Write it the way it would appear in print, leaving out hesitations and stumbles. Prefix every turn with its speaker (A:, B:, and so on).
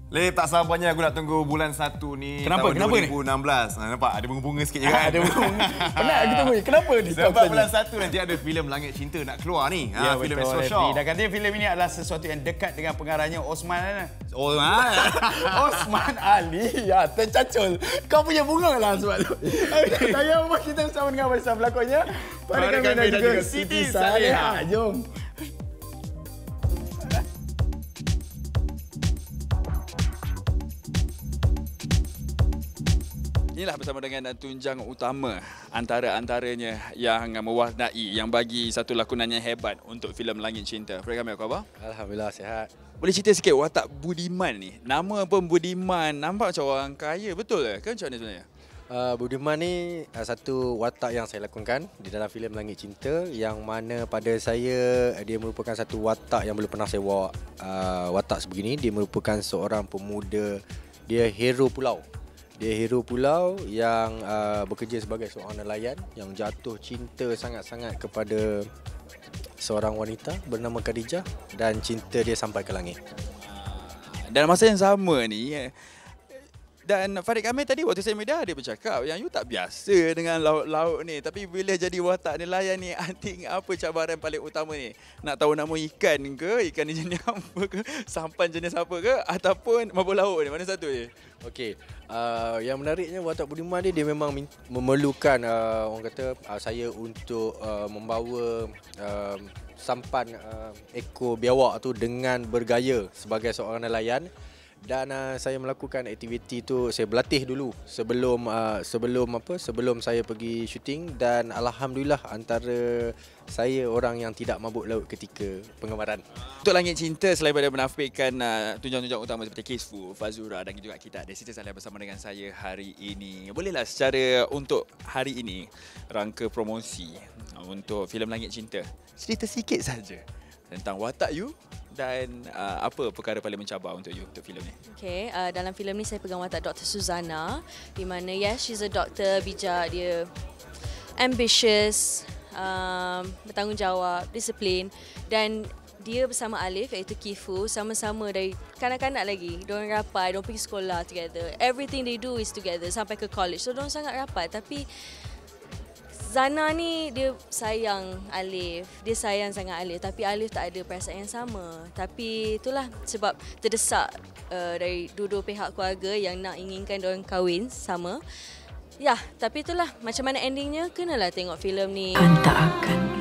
A: Leh, tak sabarnya aku nak tunggu bulan 1 ni.
B: Kenapa?
A: Tahun
B: Kenapa
A: 2016. Nampak ada bunga-bunga sikit je kan?
B: Ada bunga. Penat kita tunggu. Kenapa ni?
A: Sebab bulan 1 nanti ada filem Langit Cinta nak keluar ni.
B: Ya,
A: Filem
B: betul.
A: Astro Shaw.
B: Dan katanya filem ini adalah sesuatu yang dekat dengan pengarahnya Osman.
A: Oh,
B: Osman Ali. Ya, tercacul. Kau punya bunga lah sebab tu. Tanya rumah kita bersama dengan bersama pelakonnya. Pada kami dan juga Siti Saleha. Jom. Inilah bersama dengan tunjang utama antara-antaranya yang mewarnai, yang bagi satu lakonan yang hebat untuk filem Langit Cinta. Fred, kami apa khabar?
C: Alhamdulillah, sihat.
B: Boleh cerita sikit watak Budiman ni? Nama pun Budiman, nampak macam orang kaya, betul ke? Macam mana sebenarnya?
C: Budiman ni satu watak yang saya lakonkan di dalam filem Langit Cinta, yang mana pada saya dia merupakan satu watak yang belum pernah saya bawa watak sebegini. Dia merupakan seorang pemuda, dia hero pulau. Dia hero pulau yang bekerja sebagai seorang nelayan yang jatuh cinta sangat-sangat kepada seorang wanita bernama Khadijah, dan cinta dia sampai ke langit.
B: Dan masa yang sama ni, dan Farid Kamil tadi waktu saya media dia bercakap yang you tak biasa dengan laut-laut ni, tapi bila jadi watak nelayan ni, anting apa cabaran paling utama ni? Nak tahu nama ikan ke? Ikan ni jenis apa ke? Sampan jenis apa ke? Ataupun mabuk laut ni? Mana satu je?
C: Okey, yang menariknya watak Budiman dia memang memerlukan orang kata saya untuk membawa sampan ekor biawak tu dengan bergaya sebagai seorang nelayan. Dan saya melakukan aktiviti tu, saya berlatih dulu sebelum saya pergi syuting, dan alhamdulillah antara saya orang yang tidak mabuk laut ketika pengemaran.
B: Untuk Langit Cinta, selain daripada menafikan tunjang-tunjang utama seperti Kisfu, Fazura dan juga kita ada Siti Saleha bersama dengan saya hari ini. Bolehlah secara untuk hari ini rangka promosi untuk filem Langit Cinta, cerita sikit saja tentang watak you dan apa perkara paling mencabar untuk you untuk filem ni?
D: Okay, dalam filem ni saya pegang watak Dr. Suzana, di mana she's a doctor, bijak, dia ambitious, bertanggungjawab, disiplin, dan dia bersama Alif iaitu Kifu, sama-sama dari kanak-kanak lagi. Diorang rapat, diorang pergi sekolah together. Everything they do is together sampai ke college. So diorang sangat rapat, tapi Zana ni dia sayang Alif. Dia sayang sangat Alif, tapi Alif tak ada perasaan yang sama. Tapi itulah sebab terdesak dari dua-dua pihak keluarga yang nak inginkan diorang kahwin sama. Ya, tapi itulah macam mana endingnya, kenalah tengok filem ni.
E: Tak akan